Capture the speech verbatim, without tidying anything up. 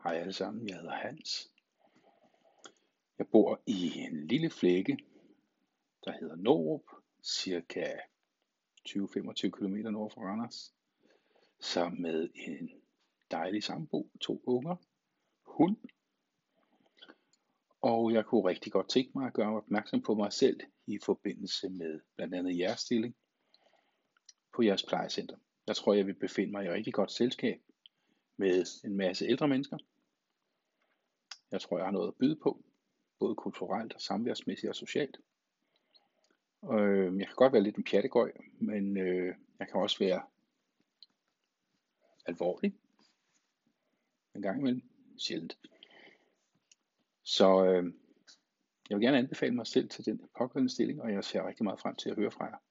Hej alle sammen, jeg hedder Hans. Jeg bor i en lille flække, der hedder Nårup, cirka tyve til femogtyve kilometer nord for Randers, sammen med en dejlig sambo, to unger, hund. Og jeg kunne rigtig godt tænke mig at gøre opmærksom på mig selv i forbindelse med blandt andet jeres stilling på jeres plejecenter. Jeg tror, jeg vil befinde mig i rigtig godt selskab med en masse ældre mennesker. Jeg tror, jeg har noget at byde på, både kulturelt og samværsmæssigt og socialt. Øh, jeg kan godt være lidt en pjattegøj, men øh, jeg kan også være alvorlig en gang imellem, sjældent. Så øh, jeg vil gerne anbefale mig selv til den pågældende stilling, og jeg ser rigtig meget frem til at høre fra jer.